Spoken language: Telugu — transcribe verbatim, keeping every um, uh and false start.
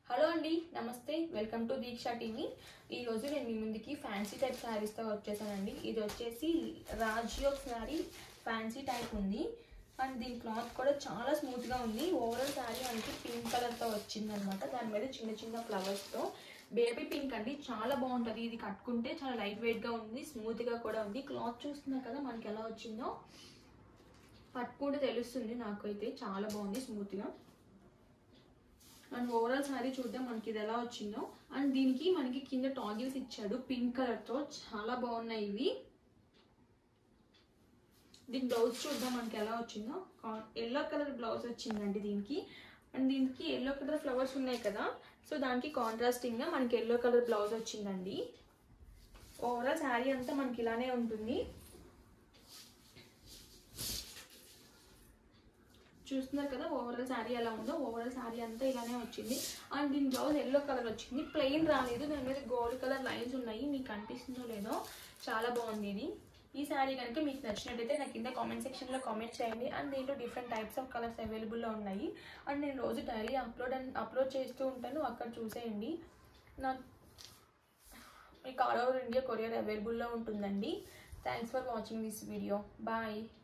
హలో అండి, నమస్తే. Welcome to Deeksha TV. ఈరోజు నేను మీ ముందుకి ఫ్యాన్సీ టైప్ శారీస్తో వచ్చేసానండి. ఇది వచ్చేసి రాజ్యోగ్ శారీ ఫ్యాన్సీ టైప్ ఉంది అండ్ దీని క్లాత్ కూడా చాలా స్మూత్గా ఉంది. ఓవరాల్ శారీ మనకి పింక్ కలర్తో వచ్చిందనమాట. దాని మీద చిన్న చిన్న ఫ్లవర్స్తో బేబీ పింక్ అండి, చాలా బాగుంటుంది. ఇది కట్టుకుంటే చాలా లైట్ వెయిట్గా ఉంది, స్మూత్గా కూడా ఉంది. క్లాత్ చూస్తున్నారు కదా మనకి ఎలా వచ్చిందో, పట్టుకుంటే తెలుస్తుంది. నాకైతే చాలా బాగుంది స్మూత్గా. అండ్ ఓవరాల్ శారీ చూద్దాం మనకి ఇది ఎలా వచ్చిందో. అండ్ దీనికి మనకి కింద టాగిల్స్ ఇచ్చాడు పింక్ కలర్తో, చాలా బాగున్నాయి ఇవి. దీని బ్లౌజ్ చూద్దాం మనకి ఎలా వచ్చిందో. ఎల్లో కలర్ బ్లౌజ్ వచ్చిందండి దీనికి. అండ్ దీనికి ఎల్లో కలర్ ఫ్లవర్స్ ఉన్నాయి కదా, సో దానికి కాంట్రాస్టింగ్గా మనకి ఎల్లో కలర్ బ్లౌజ్ వచ్చిందండి. ఓవరాల్ శారీ అంతా మనకి ఇలానే ఉంటుంది. చూస్తున్నారు కదా ఓవరాల్ శారీ ఎలా ఉందో. ఓవరాల్ శారీ అంతా ఇలానే వచ్చింది. అండ్ దీని బ్లౌజ్ ఎల్లో కలర్ వచ్చింది, ప్లెయిన్ రాలేదు. దాని మీద గోల్డ్ కలర్ లైన్స్ ఉన్నాయి, మీకు కనిపిస్తుందో లేదో. చాలా బాగుంది ఇది. ఈ శారీ కనుక మీకు నచ్చినట్టయితే నాకు కింద కామెంట్ సెక్షన్లో కామెంట్ చేయండి. అండ్ దీంట్లో డిఫరెంట్ టైప్స్ ఆఫ్ కలర్స్ అవైలబుల్లో ఉన్నాయి. అండ్ నేను రోజు డైలీ అప్లోడ్ అండ్ అప్లోడ్ చేస్తూ ఉంటాను, అక్కడ చూసేయండి. నాకు మీకు ఆల్ ఓవర్ ఇండియా కొరియర్ అవైలబుల్లో ఉంటుందండి. Thanks for watching this video. Bye.